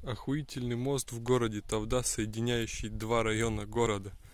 Охуительный мост в городе Тавда, соединяющий два района города.